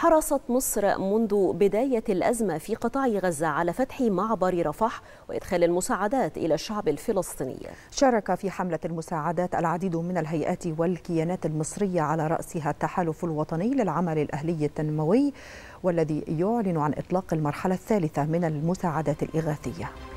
حرصت مصر منذ بداية الأزمة في قطاع غزة على فتح معبر رفح وإدخال المساعدات إلى الشعب الفلسطيني. شارك في حملة المساعدات العديد من الهيئات والكيانات المصرية على رأسها التحالف الوطني للعمل الأهلي التنموي، والذي يعلن عن إطلاق المرحلة الثالثة من المساعدات الإغاثية.